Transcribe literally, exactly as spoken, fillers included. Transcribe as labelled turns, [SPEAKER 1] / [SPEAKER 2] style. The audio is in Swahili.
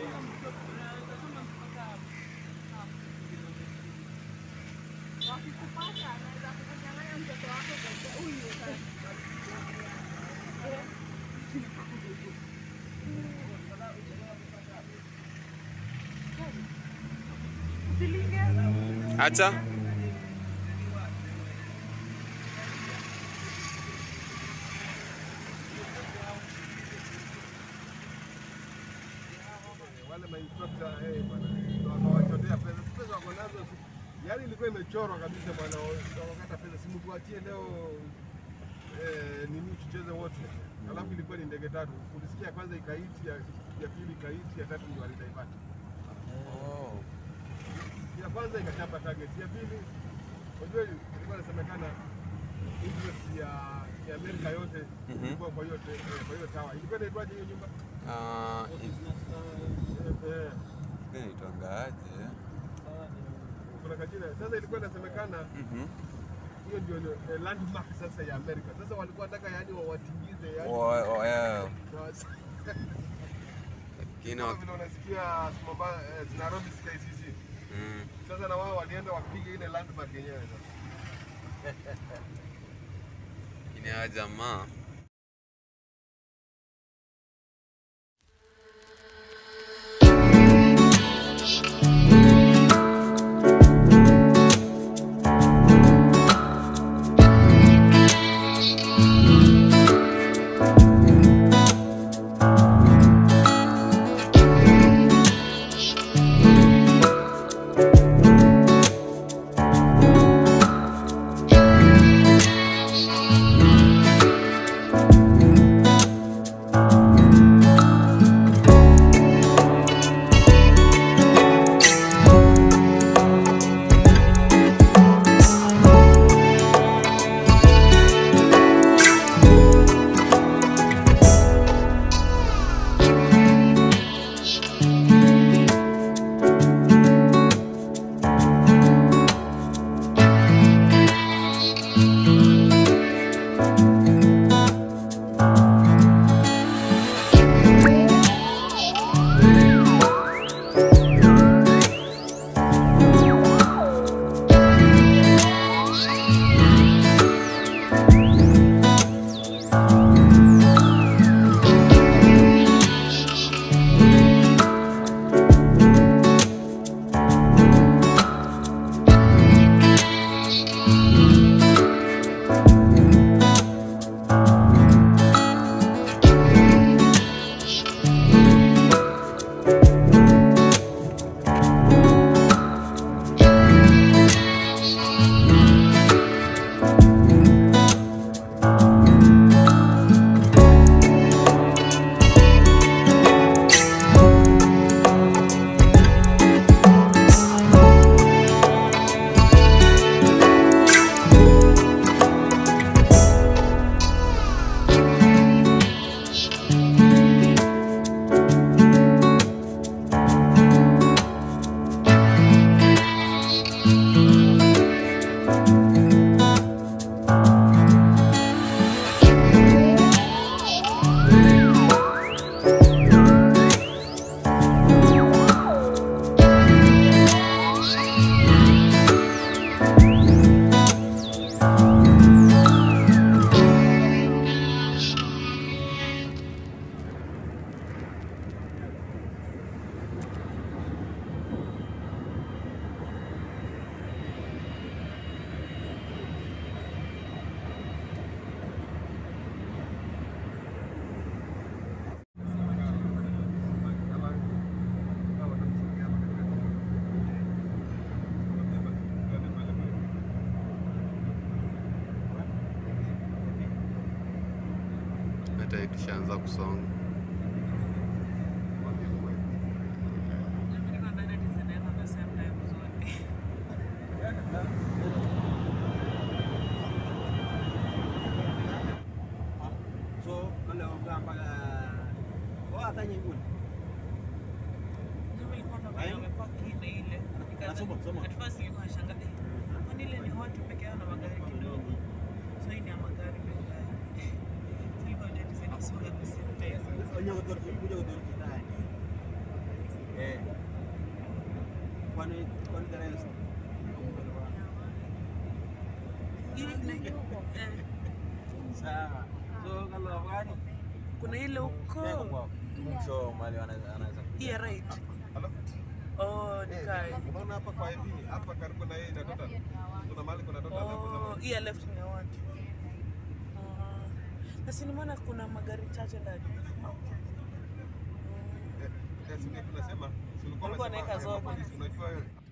[SPEAKER 1] Wakikupata anaweza kukunyang'anya mtoto wako kwa huyu sasa.
[SPEAKER 2] Acha.
[SPEAKER 3] Wale mainstructor eh bwana wakawachotea pesa pesa wako nazo, yani ilikuwa imechorwa kabisa bwana, wakata pesa simu tuachie leo eh nini tucheze wote, alafu ilikuwa ni ndege tatu, ulisikia kwanza ikaiti ya, ya pili ikaiti ya tatu ndio alitaipata. Oh, ya kwanza ikachapa target, ya pili unajua ilikuwa inasemekana interest ya ya Amerika yote ilikuwa kwa yote kwa hiyo tawa ilikuwa inaitwaje hiyo nyumba?
[SPEAKER 2] Ah,
[SPEAKER 3] eh
[SPEAKER 2] eh itangaje?
[SPEAKER 3] Kuna kajina sasa ilikuwa inasemekana mhm hiyo ndio landmark sasa ya Amerika. Sasa walikuwa nataka yani wawatingize yani
[SPEAKER 2] oh yeah
[SPEAKER 3] kina vile unasikia Mombasa Nairobi K C C. Mm. Sasa na wao walienda wapiga ile landmark yenyewe sasa.
[SPEAKER 2] Ina jamaa hata ikishaanza kusonga.
[SPEAKER 4] So, wale wanga mpaka kwa hata nyingine.
[SPEAKER 1] Ndio ilikuwa ndio wamepaki ile ile.
[SPEAKER 4] Nasoma soma.
[SPEAKER 1] At first ilikuwa shanga. Kwani ile ni watu peke yao na magari kidogo. So hii ni ya magari mengi. Siko ndio nisema sio ya kusimama.
[SPEAKER 4] Onyo kwa kuja kutoka kitani. Eh. Kwani kwani the rest?
[SPEAKER 1] Ile
[SPEAKER 4] Sawa. So kama gani?
[SPEAKER 1] kuna ile uko.
[SPEAKER 4] So mali anaweza.
[SPEAKER 1] Yeah, right.
[SPEAKER 3] Hello?
[SPEAKER 1] Oh, ni kai.
[SPEAKER 3] Unaona hapa kwa hivi, hapa karibu na yeye inatoka. Kuna mahali kuna toka hapo
[SPEAKER 1] Oh,
[SPEAKER 3] zamani.
[SPEAKER 1] yeah, left ni want. Ah. Nasi nimeona kuna magari chache ndani.
[SPEAKER 3] Eh, sisi tunasema, si ulikuwa
[SPEAKER 1] Ulikuwa unaweka
[SPEAKER 3] unasema
[SPEAKER 1] zote.
[SPEAKER 3] polisi unajua